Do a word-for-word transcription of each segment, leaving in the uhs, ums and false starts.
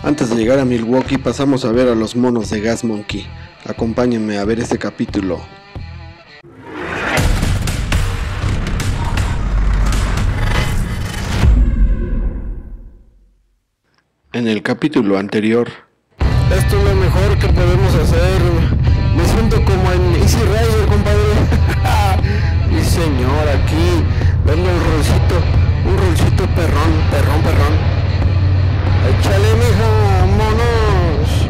Antes de llegar a Milwaukee pasamos a ver a los monos de Gas Monkey. Acompáñenme a ver este capítulo. En el capítulo anterior, esto es lo mejor que podemos hacer. Me siento como en Easy Rider, compadre. Y señor, aquí dando el rolcito, un rolcito perrón, perrón, perrón. Échale, mija, vámonos.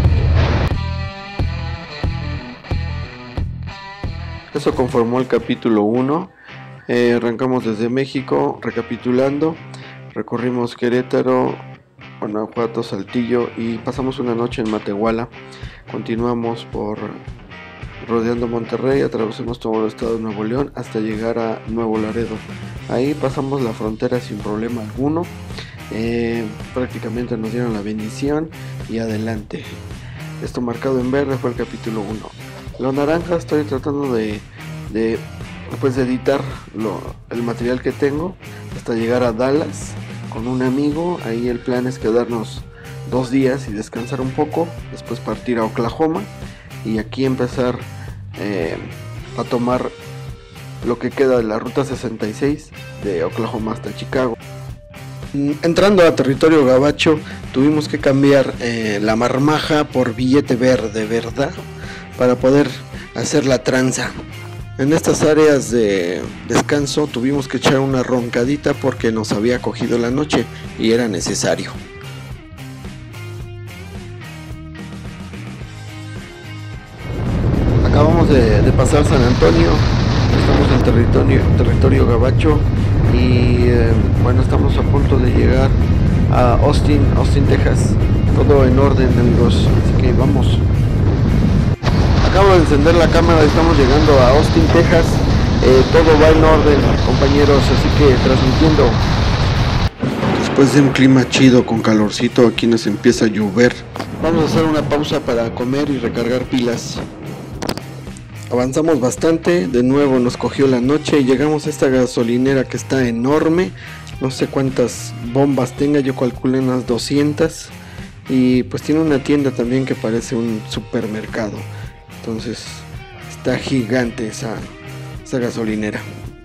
eso conformó el capítulo uno. Eh, arrancamos desde México, recapitulando. Recorrimos Querétaro, Guanajuato, Saltillo y pasamos una noche en Matehuala. Continuamos por rodeando Monterrey, atravesamos todo el estado de Nuevo León hasta llegar a Nuevo Laredo. Ahí pasamos la frontera sin problema alguno. Eh, prácticamente nos dieron la bendición y adelante. Esto marcado en verde fue el capítulo uno. Lo naranja estoy tratando de, de pues de editar lo, el material que tengo hasta llegar a Dallas con un amigo. Ahí el plan es quedarnos dos días y descansar un poco, después partir a Oklahoma y aquí empezar eh, a tomar lo que queda de la ruta sesenta y seis de Oklahoma hasta Chicago. Entrando a territorio gabacho tuvimos que cambiar eh, la marmaja por billete verde, ¿verdad? Para poder hacer la tranza. En estas áreas de descanso tuvimos que echar una roncadita porque nos había cogido la noche y era necesario. Acabamos de, de pasar San Antonio, estamos en territorio, territorio gabacho y eh, bueno, estamos a punto de llegar a Austin, Austin, Texas. Todo en orden, amigos, así que vamos. Acabo de encender la cámara, estamos llegando a Austin, Texas. Eh, todo va en orden, compañeros, así que transmitiendo. Después de un clima chido con calorcito, aquí nos empieza a llover. Vamos a hacer una pausa para comer y recargar pilas. Avanzamos bastante, de nuevo nos cogió la noche y llegamos a esta gasolinera que está enorme. No sé cuántas bombas tenga, yo calculé unas doscientas. Y pues tiene una tienda también que parece un supermercado. Entonces está gigante esa, esa gasolinera.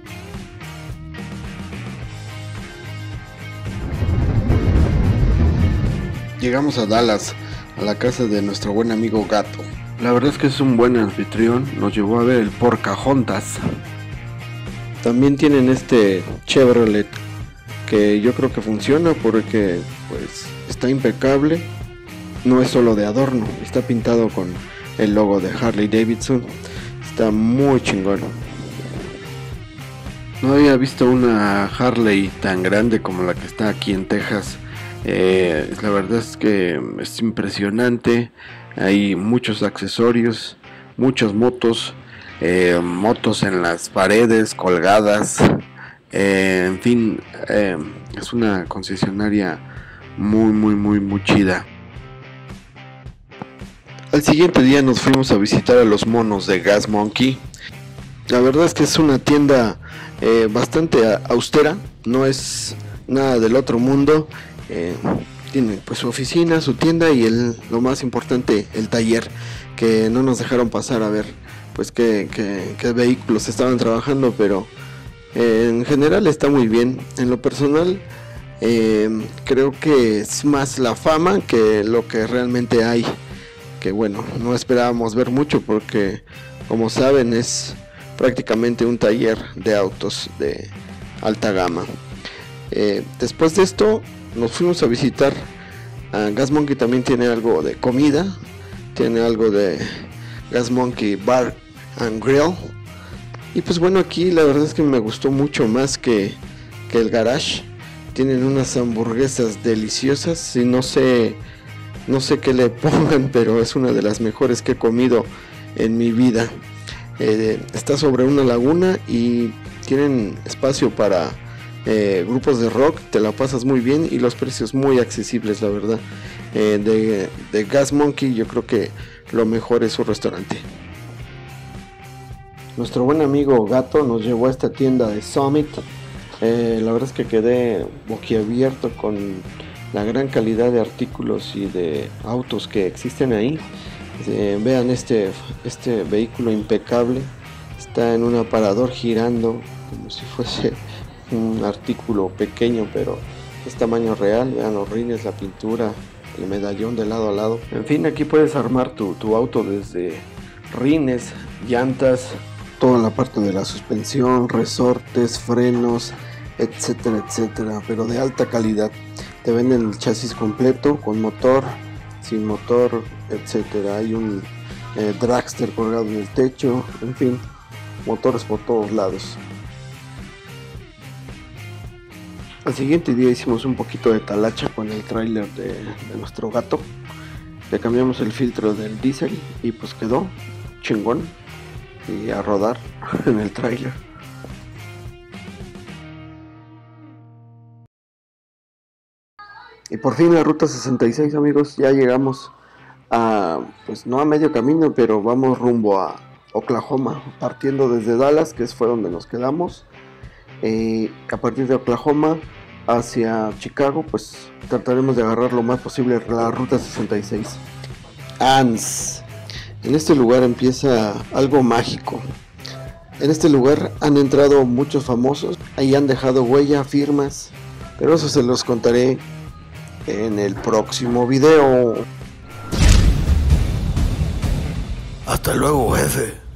Llegamos a Dallas, a la casa de nuestro buen amigo Gato. La verdad es que es un buen anfitrión, nos llevó a ver el Pocahontas. También tienen este Chevrolet que yo creo que funciona porque pues está impecable. No es solo de adorno, está pintado con el logo de Harley Davidson. Está muy chingón. No había visto una Harley tan grande como la que está aquí en Texas. Eh, la verdad es que es impresionante. Hay muchos accesorios, muchas motos, eh, motos en las paredes colgadas. Eh, en fin, eh, es una concesionaria muy, muy, muy, muy chida. Al siguiente día nos fuimos a visitar a los monos de Gas Monkey. La verdad es que es una tienda eh, bastante austera, no es nada del otro mundo. Eh, tiene pues su oficina, su tienda y el, lo más importante, el taller, que no nos dejaron pasar a ver pues qué, qué, qué vehículos estaban trabajando, pero eh, en general está muy bien. En lo personal eh, creo que es más la fama que lo que realmente hay. Que bueno, no esperábamos ver mucho porque, como saben, es prácticamente un taller de autos de alta gama. Eh, después de esto nos fuimos a visitar a Gas Monkey. También tiene algo de comida, tiene algo de Gas Monkey Bar and Grill. Y pues bueno, aquí la verdad es que me gustó mucho más que, que el garage. Tienen unas hamburguesas deliciosas y no sé... No sé qué le pongan, pero es una de las mejores que he comido en mi vida. Eh, está sobre una laguna y tienen espacio para eh, grupos de rock. Te la pasas muy bien y los precios muy accesibles, la verdad. Eh, de, de Gas Monkey yo creo que lo mejor es su restaurante. Nuestro buen amigo Gato nos llevó a esta tienda de Summit. Eh, la verdad es que quedé boquiabierto con la gran calidad de artículos y de autos que existen ahí. Eh, vean este, este vehículo impecable, está en un aparador girando como si fuese un artículo pequeño, pero es tamaño real. Vean los rines, la pintura, el medallón de lado a lado. En fin, aquí puedes armar tu, tu auto desde rines, llantas, toda la parte de la suspensión, resortes, frenos, etcétera, etcétera, pero de alta calidad. Te venden el chasis completo, con motor, sin motor, etcétera. Hay un eh, dragster colgado en el techo, en fin, motores por todos lados. Al siguiente día hicimos un poquito de talacha con el tráiler de, de nuestro gato. Le cambiamos el filtro del diésel y pues quedó chingón. Y a rodar en el tráiler. Y por fin la ruta sesenta y seis, amigos, ya llegamos a, pues no a medio camino, pero vamos rumbo a Oklahoma, partiendo desde Dallas, que fue donde nos quedamos. Eh, a partir de Oklahoma hacia Chicago, pues trataremos de agarrar lo más posible la ruta sesenta y seis. Ans. En este lugar empieza algo mágico. En este lugar han entrado muchos famosos, ahí han dejado huella, firmas, pero eso se los contaré en el próximo video. Hasta luego, jefe.